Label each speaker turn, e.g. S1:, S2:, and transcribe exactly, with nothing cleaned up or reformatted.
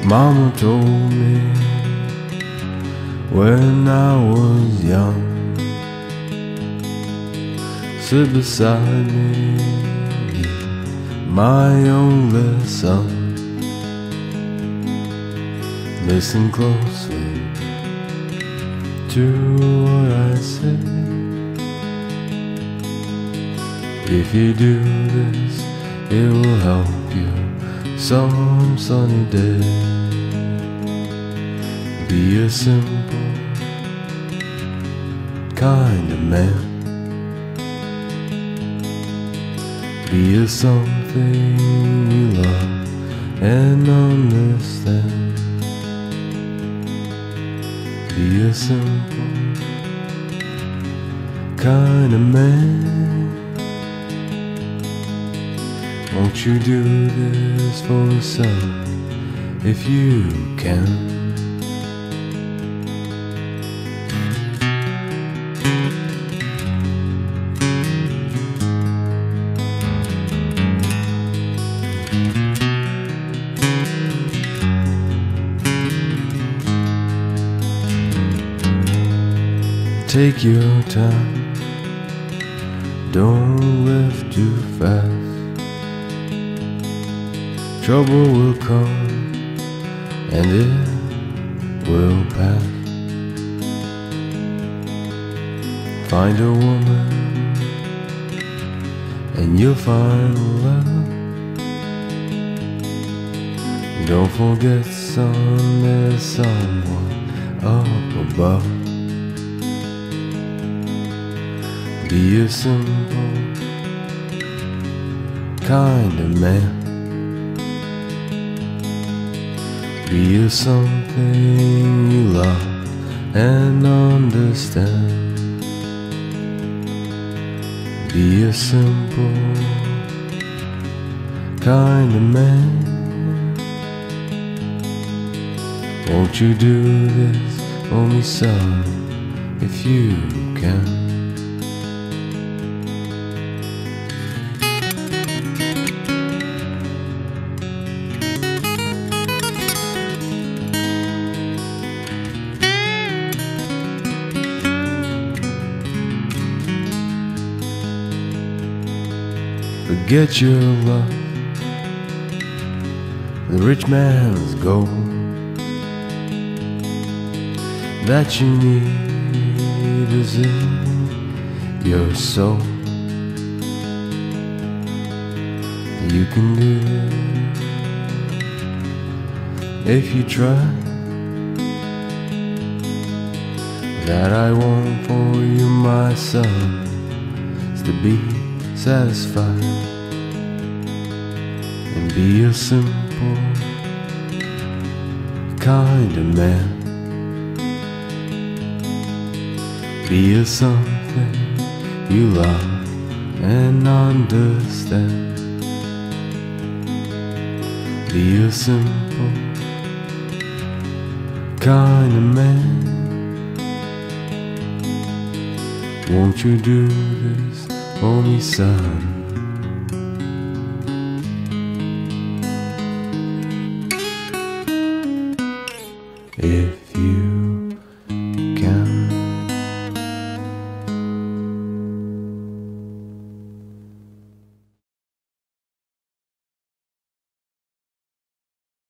S1: Mama told me when I was young, sit beside me, my only son. Listen closely to what I say. If you do this, it will help you some sunny day. Be a simple kind of man. Be a something you love and understand. Be a simple kind of man. Won't you do this for me, son, if you can? Take your time, don't live too fast. Trouble will come and it will pass. Find a woman and you'll find love. Don't forget, son, there's someone up above. Be a simple kind of man. Be a something you love and understand. Be a simple kind of man. Won't you do this for me, son, if you can? Forget your love, the rich man's gold that you need is in your soul. You can do it if you try. That I want for you, my son, is to be satisfied and be a simple kind of man. Be a something you love and understand. Be a simple kind of man. Won't you do this for me, son? If